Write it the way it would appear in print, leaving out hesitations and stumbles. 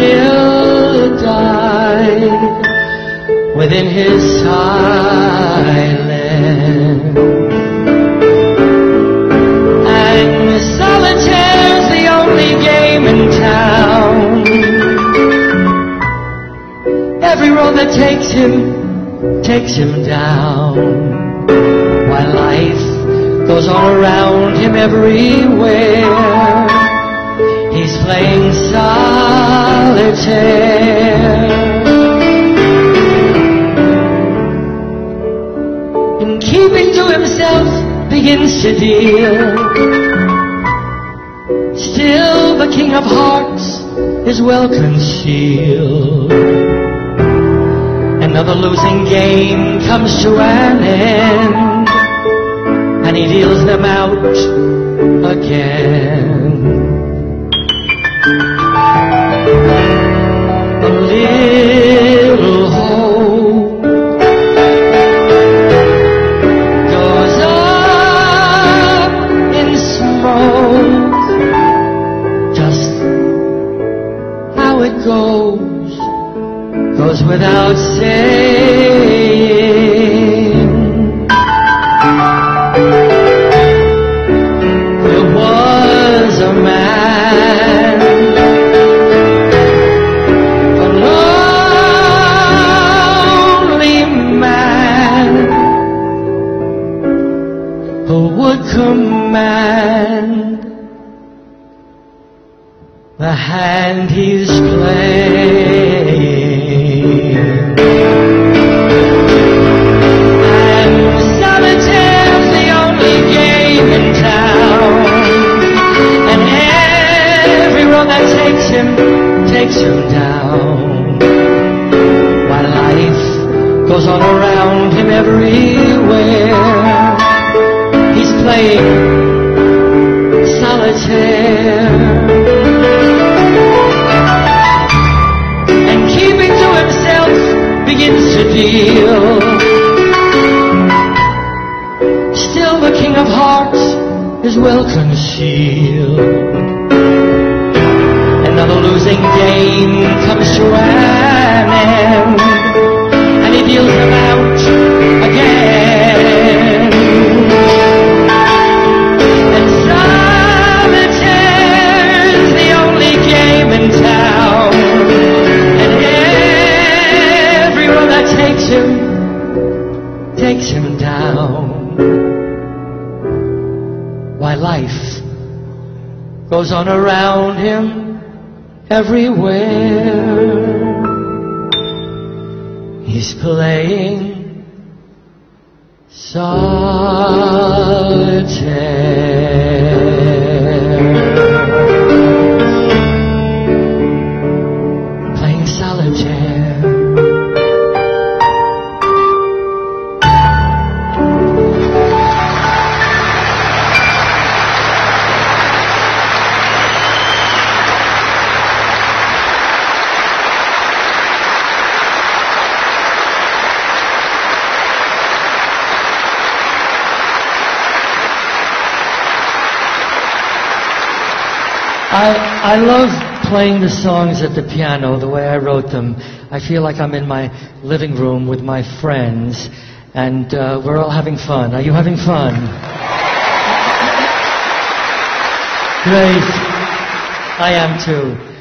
still died within his silence. And solitaire's the only game in town. Every road that takes him down. While life goes on around him everywhere, he's playing solitaire. And keeping to himself begins to deal. Still the king of hearts is well concealed. Another losing game comes to an end, and he deals them out again. A little hope goes up in smoke. Just how it goes without saying. There was a man, a lonely man, who would command the hand he's playing. And solitaire's the only game in town. And every road that takes him down. While life goes on around him everywhere, he's playing solitaire. Begins to deal. Still the king of hearts is well concealed. Another losing game comes to an end, and he deals them out again. And solitaire's the only game in town. Takes him down. While life goes on around him everywhere, he's playing solitaire. Playing solitaire. I love playing the songs at the piano the way I wrote them. I feel like I'm in my living room with my friends, and we're all having fun. Are you having fun? Great. I am too.